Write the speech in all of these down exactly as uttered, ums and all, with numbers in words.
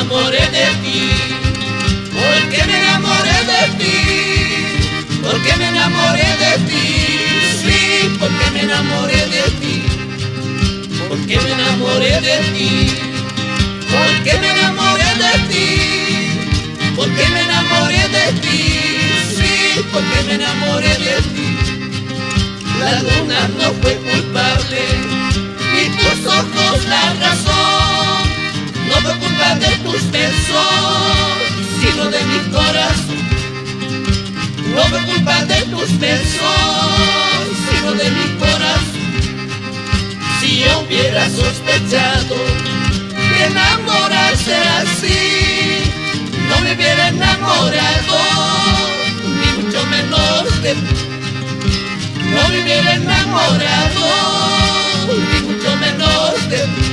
enamoré de ti, porque me enamoré de ti, porque me enamoré de ti, sí, porque me enamoré de ti, porque me enamoré de ti, porque me enamoré de ti, porque me enamoré de ti, sí, porque me enamoré de ti. La luna no fue culpable, ni tus ojos la razón, no fue culpa de tus besos, sino de mi corazón. No fue culpa de tus besos, sino de mi corazón. Si yo hubiera sospechado que enamorarse así, no me hubiera enamorado, ni mucho menos de ti. No me hubiera enamorado, ni mucho menos de ti.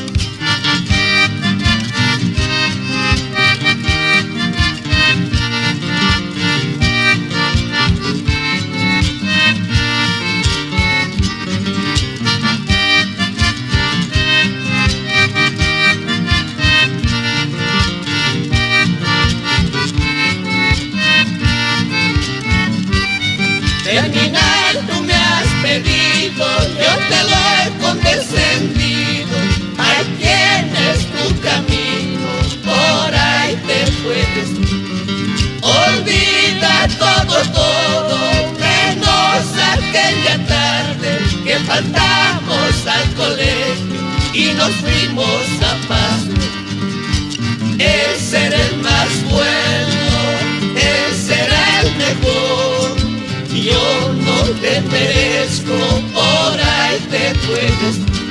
Terminar tú me has pedido, yo te lo he condescendido. Ahí tienes tu camino, por ahí te puedes ir. Olvida todo, todo, menos aquella tarde que faltamos al colegio y nos fuimos a paz. Ese era el más bueno, ese era el mejor. Yo no te merezco, por ahí te puedes